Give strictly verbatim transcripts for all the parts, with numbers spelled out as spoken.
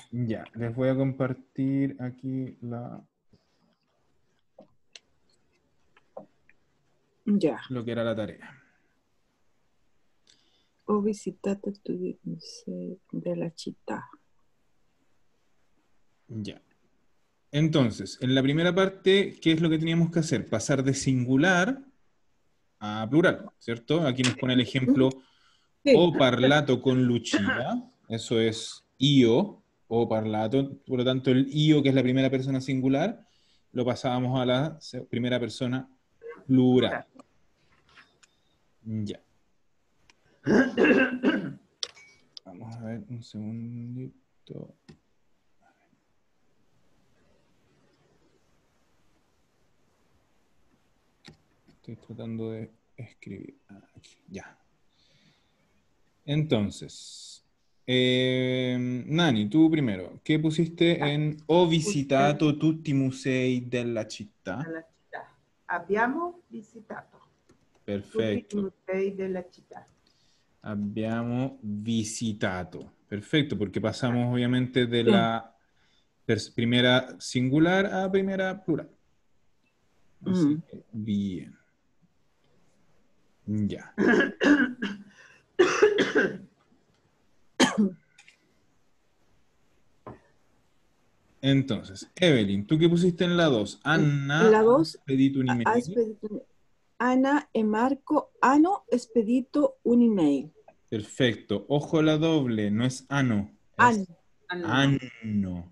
Ya, les voy a compartir aquí la, Ya. lo que era la tarea. Ho visitato il museo della città. Ya. Entonces, en la primera parte, ¿qué es lo que teníamos que hacer? Pasar de singular a plural, ¿cierto? Aquí nos pone el ejemplo, Sì. ho parlato con Lucia, eso es io, ho parlato, por lo tanto el io, que es la primera persona singular, lo pasábamos a la se- primera persona plural. Ya. Vamos a ver un segundito. Estoy tratando de escribir. Aquí, ya. Entonces, eh, Nani, tú primero, ¿qué pusiste en Ho visitato tutti i musei della città? Della città. Abbiamo visitato tutti i Perfetto, musei della città. abbiamo visitato. Perfecto, porque pasamos obviamente de Sí. la pers- primera singular a primera plural. Así Mm. que, bien. Ya. Entonces, Evelyn, ¿tú qué pusiste en la dos? Anna, La dos, pedito un ha email. spedito... Ana e Marco hanno spedito un'email. Perfecto. Ojo la doble, no es ano, Hanno. es anno.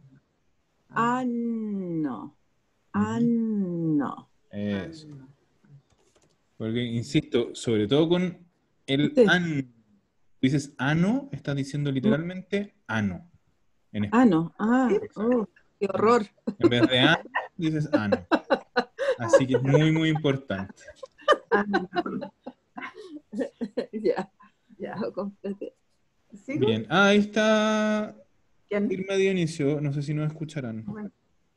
Hanno. Ujú. Hanno. Eso. Porque, insisto, sobre todo con el Sí. an. Dices ano, estás diciendo literalmente ano. En Ah, español. no. Ah, oh, qué horror. En vez de ano, dices ano. Así que es muy, muy importante. Ya, Ya. lo completé. ¿Sigo? Bien. Ah, ahí está ¿Quién? Irma Dionisio. No sé si nos escucharán. Bueno,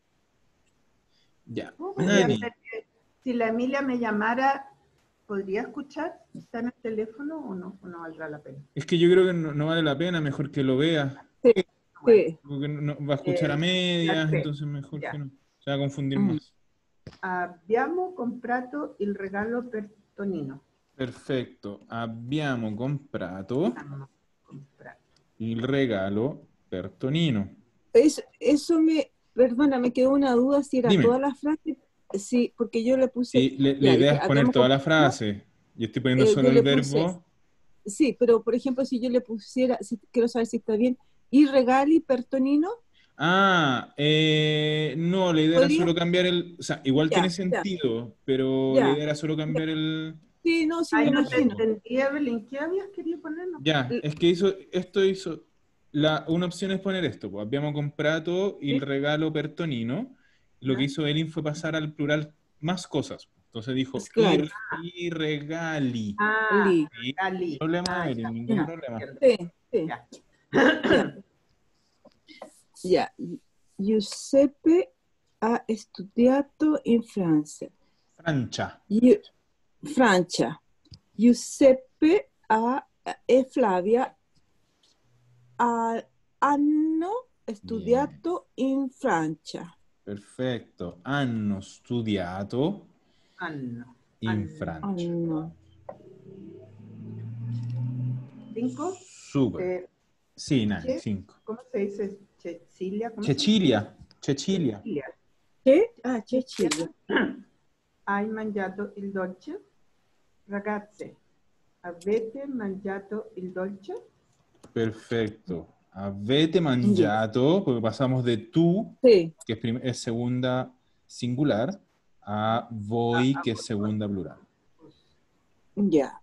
Ya. podría Nani. ser que si la Emilia me llamara, ¿podría escuchar? ¿Está en el teléfono o no? ¿O no valdrá la pena? Es que yo creo que no, no vale la pena, mejor que lo vea. Sí, Bueno, sí. Porque no, no- va a escuchar Eh, a medias, la tres. entonces mejor Ya. que no. Se va a confundir Mm. más. Abbiamo comprato il regalo per Tonino. Perfetto. Abbiamo comprato Abbiamo comprato. il regalo per Tonino. Eso, eso me, perdona, me quedó una duda si era Dime. toda la frase. Sí, porque yo le puse. Sí, le- la ya, idea dije, es poner habíamos toda la comprado, frase. Yo estoy poniendo eh, solo yo el le puse. verbo. Sí, pero por ejemplo, si yo le pusiera, si, quiero saber si está bien, y regali per Tonino, Ah, eh, no, la idea era ¿podría? solo cambiar el... O sea, igual tiene Ya, ya, sentido, pero la ya, idea era solo ya. cambiar el, Sí, no, sí me Ay, el no te imagino. verbo. entendí, Evelyn. ¿Qué habías querido poner? No. Ya, L- es que hizo, esto hizo, la, una opción es poner esto, pues habíamos comprado el ¿Sí? regalo per Tonino, lo que ¿Ya? hizo Elin fue pasar al plural más cosas, entonces dijo, Pues y, claro, y regali, Ah, li. y regali. ningún problema, Ah, Evelyn, ya, ningún Ya, ya, problema. entiendo. sí, sí, Ya. ya, ya. Giuseppe ha studiato in Francia. Francia, Io- Francia. Giuseppe ha, e Flavia ha- hanno studiato in Francia. perfetto, hanno studiato Anno. in Anno. Francia, Hanno. Cinco. super, Eh, sì, Nani, che- cinco. ¿Cómo se dice? Cecilia. ¿Cómo se dice? Cecilia, Cecilia, Cecilia. Che? Ah, Cecilia. Hai mangiato il dolce? Ragazze, avete mangiato il dolce? perfecto. Avete Ya. mangiato, porque pasamos de tú, Sí, que es, prim- es segunda singular, a voi, que es segunda plural. ya.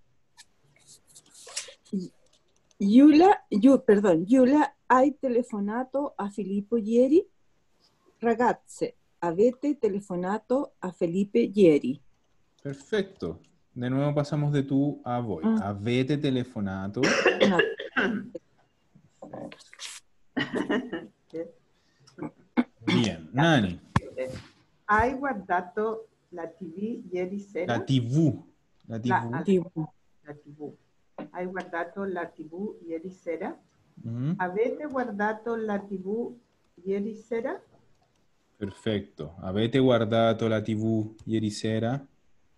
Giulia, Giu- perdón, Giulia, hai telefonato a Filippo ieri? Ragazze, avete telefonato a Felipe ieri? Perfecto. De nuevo pasamos de tú a voi. Ah, Avete telefonato. no. Bien. Nani, Hai guardato la tivù ieri sera? la tivù. La tivù. La, Tipo, la tivù. Hai guardato la tivù ieri sera? Mhm. Avete guardato la tivù ieri sera. Perfetto. Avete guardato la tivù ieri sera?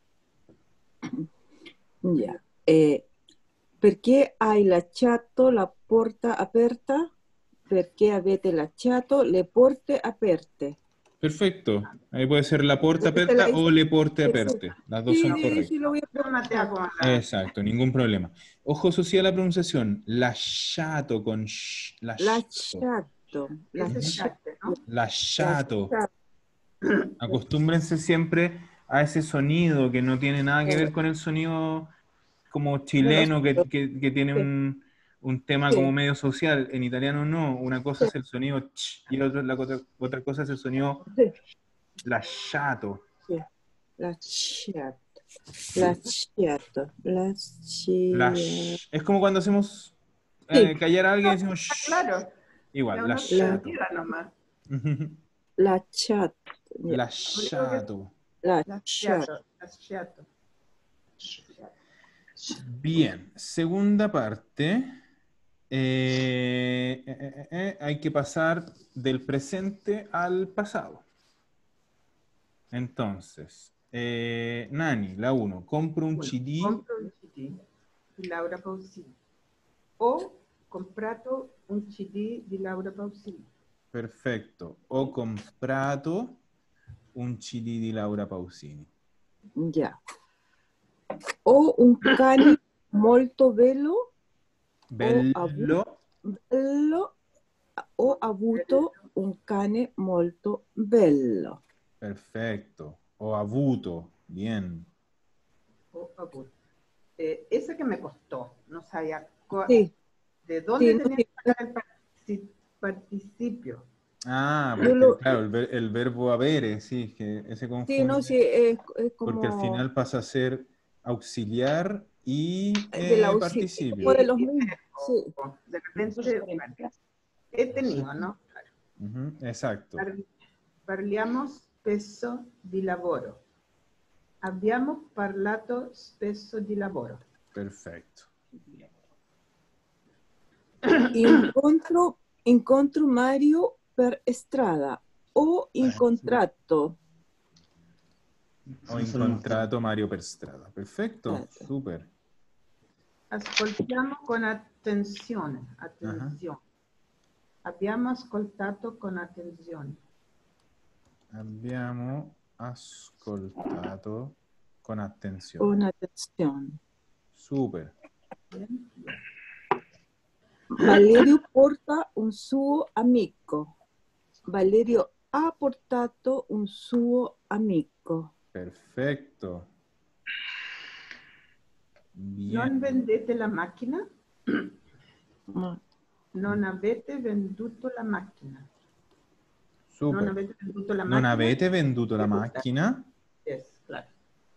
Ya. Eh, perché hai lasciato la porta aperta? Perché avete lasciato le porte aperte? Perfecto. Ahí puede ser la porta Esta la aperta hice- o le porte sí, sí. aperte. Las dos Sí, son sí, correctas. sí, lo voy a Io Matteo con la... Exacto, ningún problema. Ojo, eso sí a la pronunciación. Lasciato con sh. Lasciato. Lasciato. Ese es Lasciato. este, ¿no? Lasciato. Lasciato. Acostúmbrense siempre a ese sonido que no tiene nada que ver con el sonido como chileno que, que- que tiene Sí. un, un tema Sí. como medio social. En italiano no. Una cosa Sí. es el sonido ch y la otra, la otra, otra cosa es el sonido Sí, lasciato. sí. Lasciato. Lasciato. Lasciato. Lash- Es como cuando hacemos Sí. eh, callar a alguien y decimos shh. Claro, es Igual, una lasciato. mentira nomás. Lasciato. Ya. Lasciato. Lasciato. Lasciato, lasciato. Bien, segunda parte. Eh, eh, eh, eh, hay que pasar del presente al pasado. Entonces, eh, Nani, la uno, compro un Uno, C D. compro un C D di Laura Pausini. Ho comprato un C D di Laura Pausini. Perfetto. Ho comprato un C D di Laura Pausini. Ya. O un cane molto bello. Bello. bello. Ho avuto un cane molto bello. Perfecto. Ho avuto. Bien. Ho avuto. Eh, esa que me costó, no sabía cu- Sí. de dónde Sí, no, tenía sí. que sacar el partici- participio. Ah, Yo porque lo- claro, el, ver- el verbo habere, sí, que ese confunde. Sí, no, sí, es, es como Porque al final pasa a ser auxiliar y de la eh, auxilio, participio. como de los mismos. Sí. De repente, bueno, he tenido, ¿no? Claro. Ujú, exacto. Par- Parliamo spesso di lavoro. Abbiamo parlato spesso di lavoro. Perfecto. Incontro, incontro Mario per strada o incontrato. Ho incontrato Mario per strada. Perfecto, super. Ascoltiamo con attenzione. Attenzione. Abbiamo ascoltato con attenzione. Abbiamo ascoltato con attenzione. Con attenzione. Super. Bien. Valerio porta un suo amico. Valerio ha portato un suo amico. Perfecto. Bien. Non vendete la macchina? Ma- Non avete venduto la macchina. Super. Non avete venduto la Non macchina. avete venduto la macchina? Yes, claro.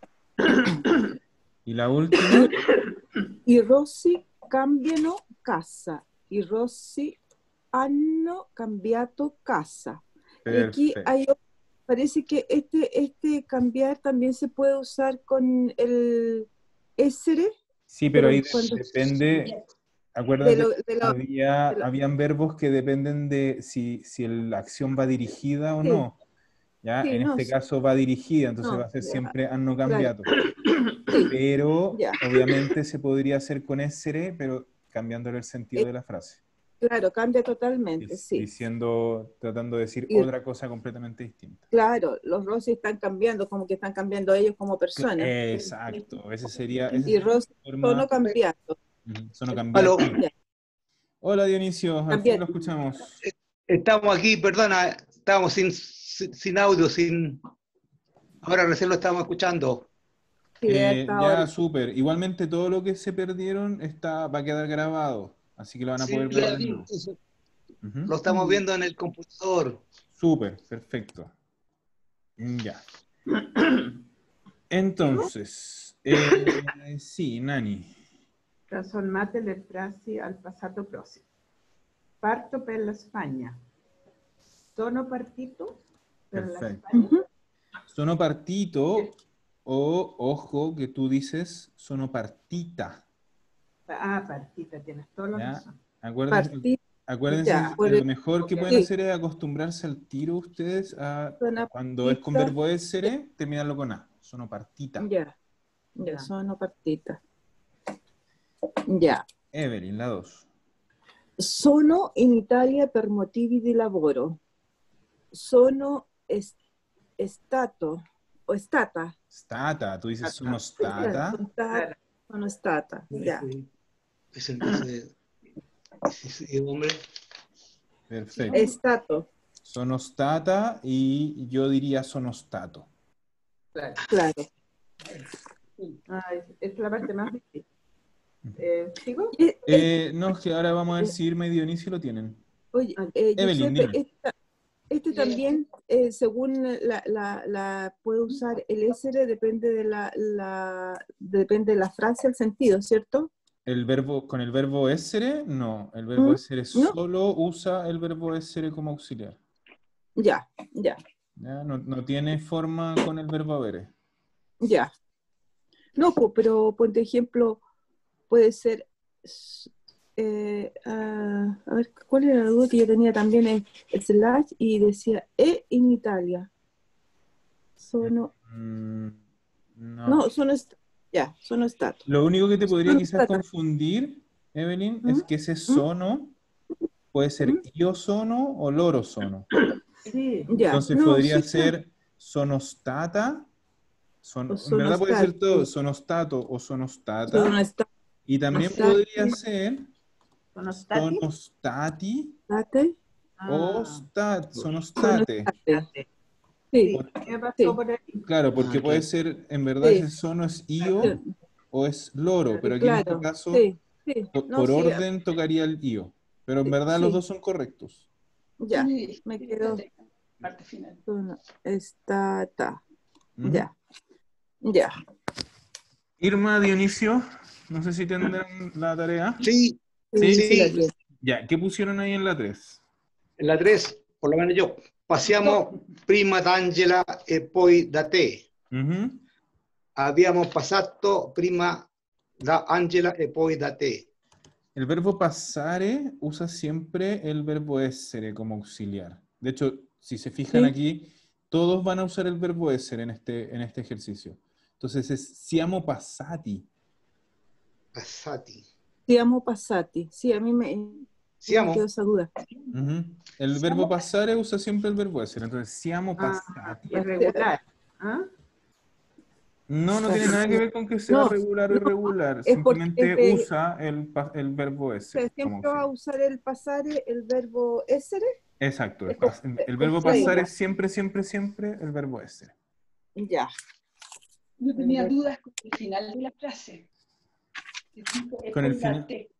Y la última. I rossi cambiano casa. I rossi hanno cambiato casa. Y aquí Perfecto. hay, parece que este, este cambiar también se puede usar con el essere. Sí, pero ahí cuando- depende. Acuérdate, de lo- de lo- había, de lo- habían verbos que dependen de si, si la acción va dirigida o Sí. no. ¿Ya? Sí, En no, este sí. caso va dirigida, entonces No, va a ser ya. siempre hanno cambiato. Sí, Pero ya. obviamente se podría hacer con essere, pero cambiándole el sentido Eh, de la frase. Claro, cambia totalmente, Dic- sí. Diciendo, tratando de decir Y- otra cosa completamente distinta. Claro, los rossi están cambiando, como que están cambiando ellos como personas. Exacto, ese sería. Esa Y sería la rossi forma- sono cambiando. Ujú, sono cambiato. Aló. Ya. Hola Dionisio, al fin Cambiato. lo escuchamos. Estamos aquí, perdona, estábamos sin, sin audio, sin... Ahora recién lo estamos escuchando. Sí, Eh, hasta ya, ahora. súper. Igualmente todo lo que se perdieron está, va a quedar grabado, así que lo van a Sí, poder ver de nuevo. eso Ujú. lo estamos Mm. viendo en el computador. Súper, perfecto. Ya. Entonces, eh, sí, Nani. Trasformate le frasi al passato prossimo. Parto per la Spagna. Sono partito per la Perfetto. Spagna. Ujú. Sono partito o, ojo, que tú dices sono partita. Ah, partita, tienes toda la ¿Ya? razón. Acuérdense, Partita. Acuérdense, Ya, por lo el- mejor que pueden sí. hacer es acostumbrarse al tiro ustedes a cuando es con Sonopartita. verbo essere, terminarlo con A. Sonopartita. Ya, ya, Ya. sonopartita. Ya. Evelyn, la dos. Sono in Italia per motivi di lavoro. Sono est- stato o stata. Stata, tú dices Stata. sonostata. Sono stata, sono stata. Ya. Es entonces, sí, sí, hombre. Perfecto. È stato, Sonostata y yo diría sonostato. Claro. claro. Ah, es, es la parte más difícil. Eh, ¿Sigo? Eh, eh, Eh, no, es que ahora vamos a ver si Irma y Dionisio lo tienen. Oye, eh, Evelyn, Giuseppe, dime. esta- este también, eh, según la, la, la puede usar el essere, depende de la, la, depende de la frase, el sentido, ¿cierto? El verbo, con el verbo essere, no. El verbo ¿Mm? essere ¿No? solo usa el verbo essere como auxiliar. Ya, ya, ¿Ya? No, no tiene forma con el verbo avere. ya. No, po, pero por ejemplo, puede ser, s- eh, ah, a ver, ¿cuál era la duda que yo tenía también? El, el slash y decía, e in Italia. Sono, Mm, no. no, sono, est- ya, sono stato. Lo único que te podría Sono quizás stata. confundir, Evelyn, ¿Mm? es que ese sono puede ser ¿Mm? io sono o loro sono. Sí. Ya, Entonces no, podría sí, ser sonostata, son- o en sono verdad puede ser stato. todo, sonostato o sonostata, Sono stato. y también Stati. podría ser ¿Sono stati? sonostati State. o Ah, stat, Sono sonostate. state. sí, Sí, me pasó sí, por ahí. Claro, porque Ah, puede claro. ser, en verdad, sí. ese sono es io o es loro, pero aquí en este Claro, caso, sí, sí. to- No, por sí, orden, tocaría el io. Pero en verdad los sí. dos son correctos. Ya, Sí, me quedo. parte final. Sono stata. Ujú. Ya, ya. Irma, Dionisio, no sé si tendrán la tarea. Sí, Sí, ¿Sí? sí, la sí. que- Ya, ¿qué pusieron ahí en la tres? En la tres, por lo menos yo. Passiamo prima d'Angela e poi da te. Ujú. Abbiamo passato prima da Angela e poi da te. El verbo passare usa siempre el verbo essere como auxiliar. De hecho, si se fijan Sí. aquí, todos van a usar el verbo essere en este, en este ejercicio. Entonces es siamo passati. Passati. Siamo passati. Sí, a mí me, me Siamo. quedó esa duda. Ujú. El verbo passare usa siempre el verbo essere. Entonces siamo Ah, passati. irregular. ¿Ah? No, no tiene nada que ver con que sea No, regular o no, irregular. es porque Simplemente es de- usa el, pa- el verbo essere Se como siempre va a auxiliar. usar el pasare, el verbo essere. Exacto. El, Es como- pas- el es verbo como- passare es siempre, siempre, siempre el verbo essere. Ya. Yo tenía dudas con el final de la frase. Que dice, Con el poi final- da te.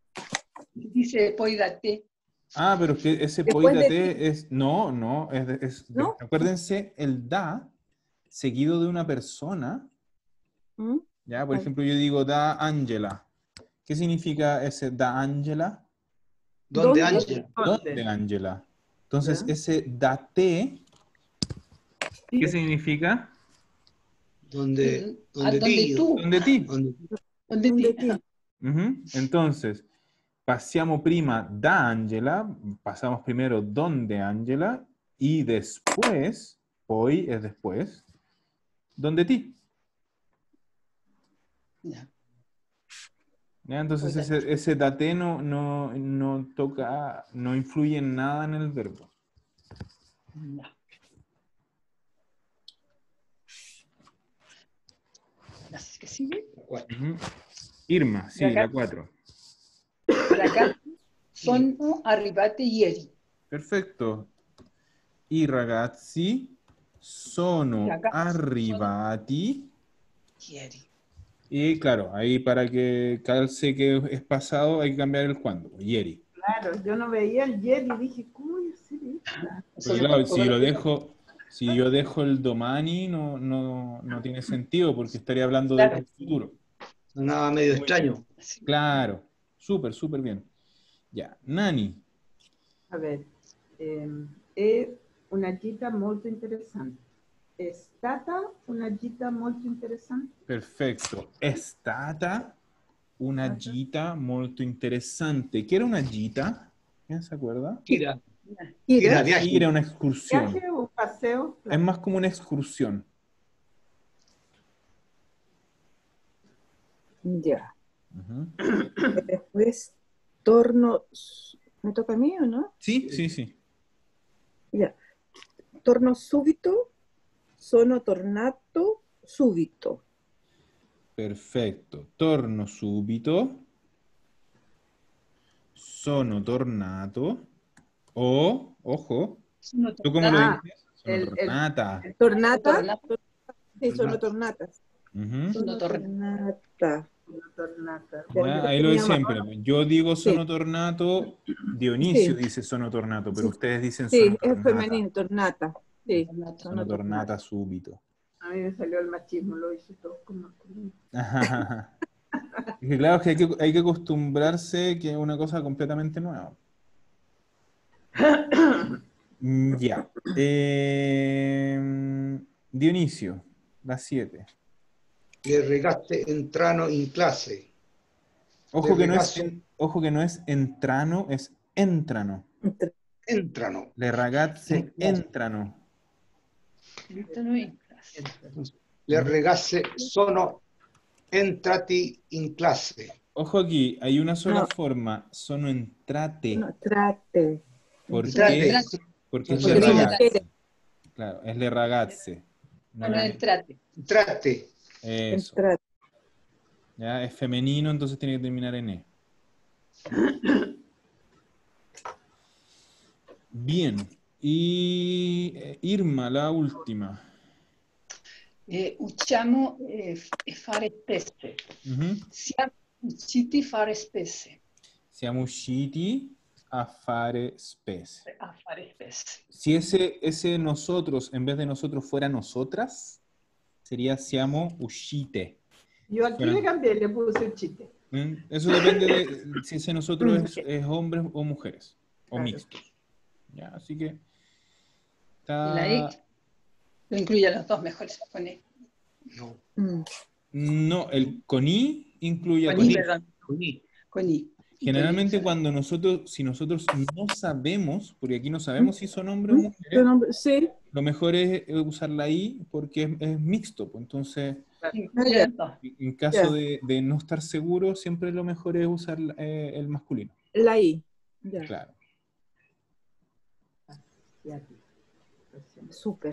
Dice poi da te. Ah, pero es que ese Después de poidate es. No, no. Es, de- es de- ¿No? acuérdense, el da seguido de una persona. ¿Mm? ¿Ya? Por Vale. ejemplo, yo digo da Angela. ¿Qué significa ese da Angela? ¿Dónde, ¿Dónde? Angela? ¿Dónde Angela? Entonces, Ya. ese date, ¿qué significa? ¿Dónde, Mm, dónde ¿a ti? dónde tú? ¿Dónde ti? ¿Dónde? ¿Dónde ¿Dónde ti? ti? Ujú. Entonces, passiamo prima da Angela, pasamos primero donde Angela, y después, poi es después, donde ti. Ya. ¿Ya? Entonces Poi da ese, ese date no, no, no toca, no influye en nada en el verbo. Ya. Así que sigue. Ujú. Irma, sí, la cuatro. Ragazzi sono arrivati ieri. Perfecto. I ragazzi sono Ragazzi arrivati. Ieri. Y claro, ahí para que calce que es pasado hay que cambiar el cuándo. Ieri. Claro, yo no veía el jet y dije, ¿cómo voy a hacer esto? Porque claro, si lo dejo, si yo dejo el domani no, no, no tiene sentido porque estaría hablando Claro. del futuro. Sonaba medio extraño. Claro, súper, súper bien. Ya, Nani. A ver, eh, è una gita molto interessante. È stata una gita molto interessante? Perfecto. È stata una gita molto interessante. ¿Qué era una gita? ¿Quién se acuerda? Gira. Ir. Gira, viaje. Ir a una excursión. Viaje o paseo. Es claro. más como una excursión. Ya. Ujú. Después, torno. ¿Me toca a mí o no? Sí, sí, sí. Ya. Torno súbito, sono tornato, súbito. Perfecto. Torno subito. Sono tornato. O, ojo, Sono ¿tú cómo lo Ah, dices? Sono el- el- tornata. Tornata. tornato, Sí, sono tornatas. Ujú. Sono tornata. tornata. Ya, ahí lo de siempre. Yo digo Sí. sono tornato, Dionisio Sí. dice sono tornato, pero Sí. ustedes dicen Sí, sono es tornata. femenino, tornata. Sí, tornato. Sono tornata subito. A mí me salió el machismo, lo hice todo con masculino. Ajá. Es que claro, es que hay, que hay que acostumbrarse que es una cosa completamente nueva. Mm, Ya. Eh, Dionisio, las siete. Le regaste entrano in clase. Ojo Le que, no es regazo en- ojo que no es entrano, es entrano. entrano. Le ragazze In classe. entrano. Entrano in classe. Le regasse sono entrati in clase. Ojo aquí, hay una sola No. forma, sono entrate. No, trate. ¿Por Entrate. qué? Porque es Sono le Porque son ragazze. mujeres. Claro, es le ragazze. No Sono le- entrate. Entrate. Eso. Entrate. Ya, es femenino, entonces tiene que terminar en E. Bien. Y eh, Irma, la última. Eh, usciamo eh, f- e fare spese. Ujú. Siamo usciti fare spese. Siamo usciti a fare spese. A fare spese. Si ese, ese nosotros, en vez de nosotros, fuera nosotras, sería siamo uscite. Yo aquí Bueno. le cambié, le puse un chiste. ¿Mm? Eso depende de si ese nosotros es, es hombres o mujeres, o Claro. mixtos. ¿Ya? Así que Y la está... I lo incluye a los dos mejores. Con I. No. Mm. No, el con I incluye a Con I, con I. perdón. Con I. Con I. Generalmente Y con I, cuando nosotros, si nosotros no sabemos, porque aquí no sabemos si son hombres o ¿Mm? mujeres, ¿Tu nombre? Sí. lo mejor es eh, usar la I porque es, es mixto. Pues entonces, incluye a los dos. en caso Ya. de, de no estar seguro, siempre lo mejor es usar eh, el masculino. La I. Ya. Claro. Súper.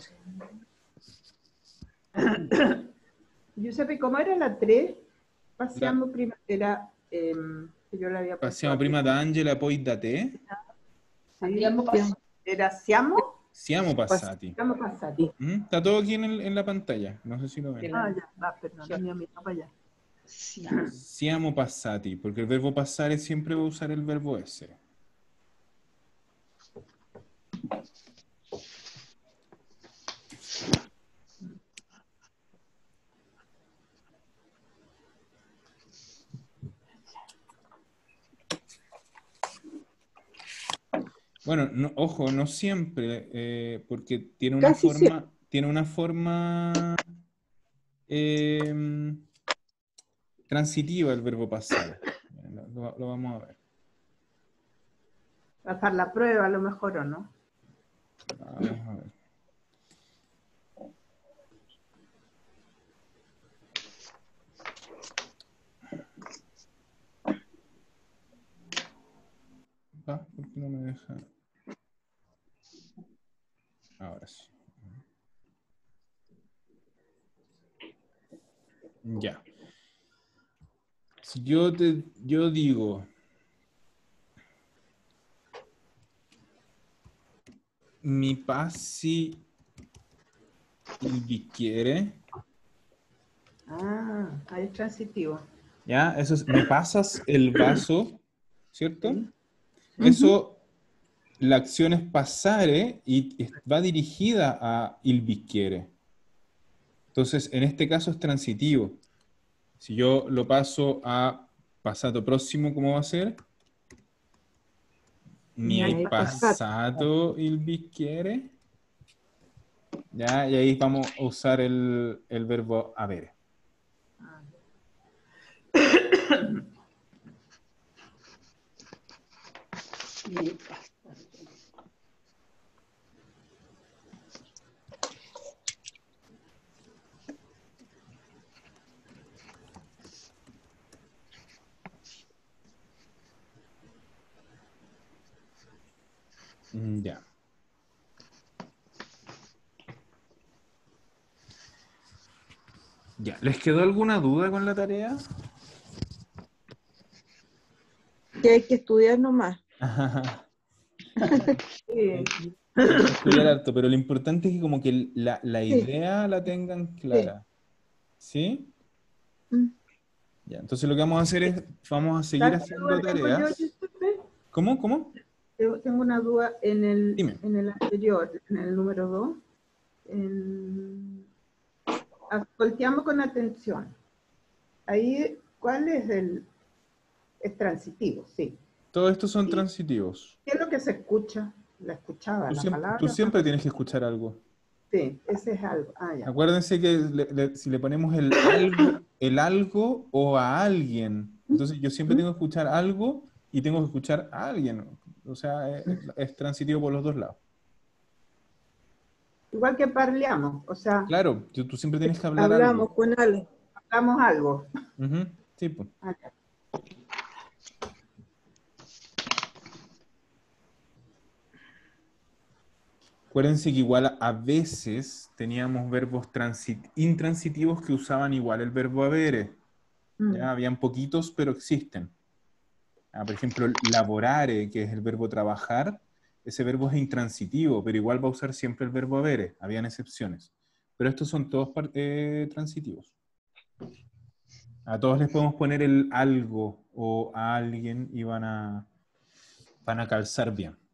Giuseppe, ¿cómo era la tres? Paseando prima, era, em, que yo la había puesto Passiamo aquí. prima da Angela, poi da te. Sí, Abbiamo passato. era siamo, Siamo passati. siamo passati. ¿Mm? Está todo aquí en, el- en la pantalla. No sé si lo ven. Ah, ya, va, perdón, tenía mi para allá. Siamo. Siamo passati, porque el verbo passare siempre va a usar el verbo essere. Bueno, no- ojo, no siempre, eh, porque tiene una Casi forma, tiene una forma eh, transitiva el verbo pasar. Lo, lo- lo vamos a ver. Va a hacer la prueba a lo mejor o no. Vamos a ver. Ah, ¿por qué no me deja? Ahora sí. Ya. Si yo te, yo digo, mi passi il bicchiere, Ah, ahí es transitivo. ¿ya? Eso es, me pasas el vaso, ¿cierto? Sí. Eso, la acción es pasare y es- va dirigida a il bicchiere. Entonces, en este caso es transitivo. Si yo lo paso a passato próximo, ¿cómo va a ser? Mi hai passato il bicchiere. Ya, y ahí vamos a usar el, el verbo avere. Me pasaste. Mm, Ya. Ya. ¿Les quedó alguna duda con la tarea? Que hay que estudiar nomás. Sí. Hay que estudiar harto, pero lo importante es que como que la, la Sí. idea la tengan clara. ¿Sí? Mm. Ya. Entonces lo que vamos a hacer es, vamos a seguir ¿Sabes qué haciendo duda tengo yo, tareas. Giuseppe? ¿Cómo? ¿Cómo? Tengo tengo una duda en el, Dime. en el anterior, en el número dos. En... Volteamos con atención. Ahí, ¿cuál es el...? Es transitivo, sí. Todos estos son ¿Y transitivos. qué es lo que se escucha? La escuchaba, Tú la siempre, palabra. tú siempre tienes que escuchar algo. Sí, ese es algo. Ah, ya. Acuérdense que le- le- si le ponemos el algo, el algo o a alguien, entonces yo siempre tengo que escuchar algo y tengo que escuchar a alguien. O sea, es, es transitivo por los dos lados. Igual que parleamos, o sea, Claro, tú, tú siempre tienes que hablar Hablamos algo. con Ale. hablamos algo. Ujú, sí, pues. Ah, ya. Acuérdense que igual a- a veces teníamos verbos transit- intransitivos que usaban igual el verbo habere. Mm. Ya habían poquitos, pero existen. Ah, por ejemplo, laborare, que es el verbo trabajar, ese verbo es intransitivo, pero igual va a usar siempre el verbo avere. Habían excepciones. Pero estos son todos par- eh, transitivos. A todos les podemos poner el algo o a alguien y van a, van a calzar bien.